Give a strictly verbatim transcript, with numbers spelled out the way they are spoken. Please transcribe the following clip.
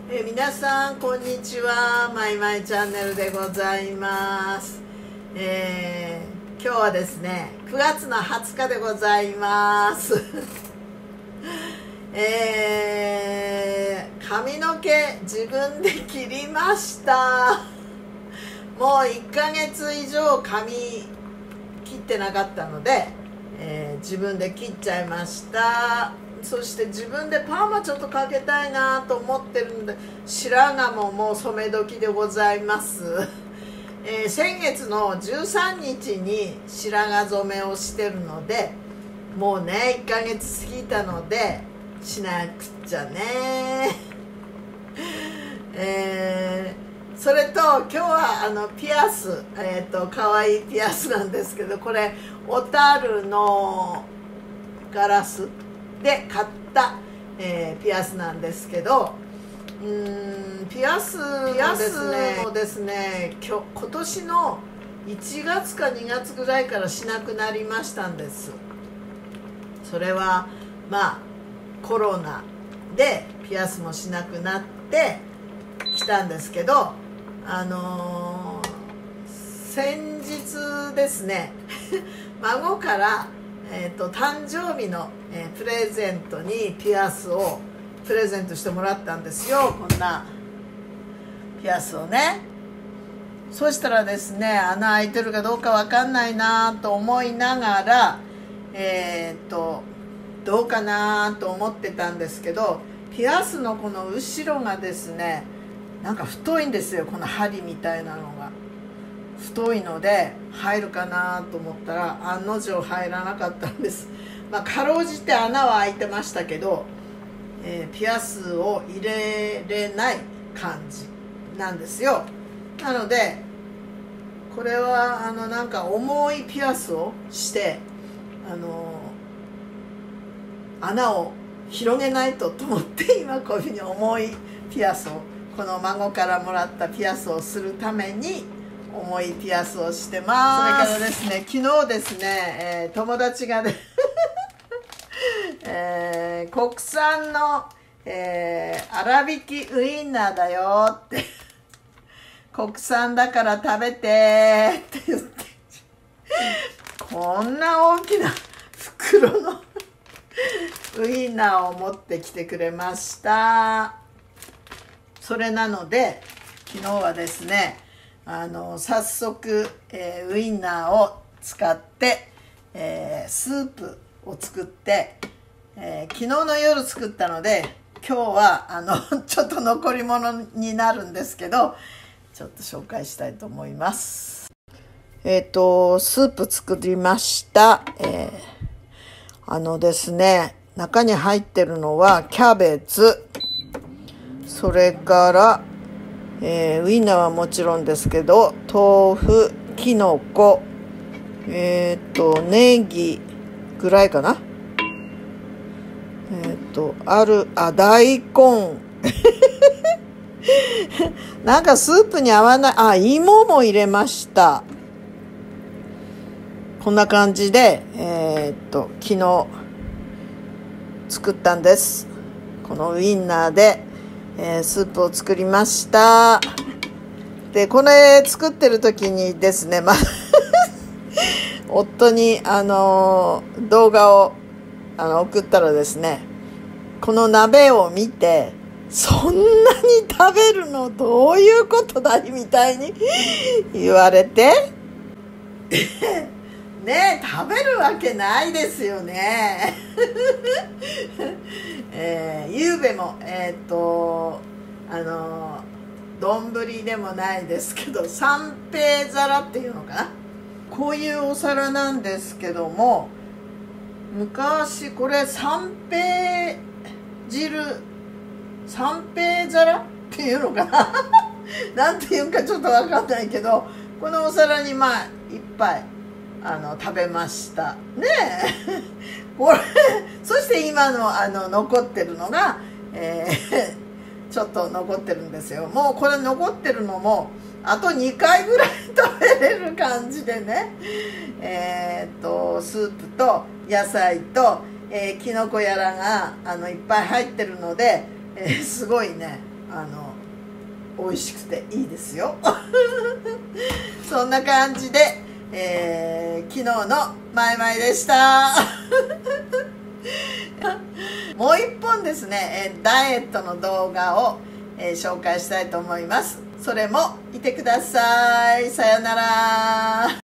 えー、皆さんこんにちは。マイマイチャンネルでございます。えー、今日はですねくがつのはつかでございますえー、髪の毛自分で切りました。もういっかげつ以上髪切ってなかったので、えー、自分で切っちゃいました。そして自分でパーマちょっとかけたいなと思ってるので、白髪ももう染め時でございます、えー、先月のじゅうさんにちに白髪染めをしてるので、もうねいっかげつ過ぎたのでしなくちゃねえー、それと今日はあのピアス、えーとかわいいピアスなんですけど、これ小樽のガラスで買った、えー、ピアスなんですけど、うーんピアスもですね、もですね今日今年のいちがつかにがつぐらいからしなくなりましたんです。それはまあコロナでピアスもしなくなってきたんですけど、あのー、先日ですね孫からえー、と誕生日の、えー、プレゼントにピアスをプレゼントしてもらったんですよ。こんなピアスをね。そしたらですね、穴開いてるかどうかわかんないなと思いながら、えっ、ー、とどうかなと思ってたんですけど、ピアスのこの後ろがですね、なんか太いんですよ。この針みたいなのが太いので入るかなと思ったら案の定入らなかったんです。まあかろうじて穴は開いてましたけど、えー、ピアスを入れれない感じなんですよ。なのでこれはあのなんか重いピアスをしてあの穴を広げないとと思って今こういうふうに重いピアスを、この孫からもらったピアスをするために重いピアスをしてます。それからですね、昨日ですね、えー、友達がね、えー、国産の、えー、粗挽きウインナーだよって国産だから食べてって言ってこんな大きな袋のウインナーを持ってきてくれました。それなので昨日はですね、あの早速、えー、ウインナーを使って、えー、スープを作って、えー、昨日の夜作ったので今日はあのちょっと残り物になるんですけど、ちょっと紹介したいと思います。えっとスープ作りました。えー、あのですね、中に入ってるのはキャベツ、それからえー、ウインナーはもちろんですけど、豆腐、きのこ、えっ、ー、とネギぐらいかな。えっ、ー、とあるあ大根なんかスープに合わない、あ芋も入れました。こんな感じでえっ、ー、と昨日作ったんです。このウインナーでえー、スープを作りました。でこれ作ってる時にですね、まあ夫にあのー、動画をあの送ったらですね、この鍋を見てそんなに食べるのどういうことだいみたいに言われてねえ食べるわけないですよねえー、ゆうべもえっ、ー、とあの丼でもないですけど三平皿っていうのかな、こういうお皿なんですけども、昔これ三平汁三平皿っていうのかななんていうんかちょっと分かんないけど、このお皿にまあいっぱいあの食べましたねえこれそして今のあの残ってるのが、えー、ちょっと残ってるんですよ。もうこれ残ってるのもあとにかいぐらい食べれる感じでね、えー、っとスープと野菜と、えー、きのこやらがあのいっぱい入ってるので、えー、すごいねあの美味しくていいですよそんな感じで、えー、昨日のマイマイでしたもう一本ですね、ダイエットの動画を、えー、紹介したいと思います。それも見てください。さよなら。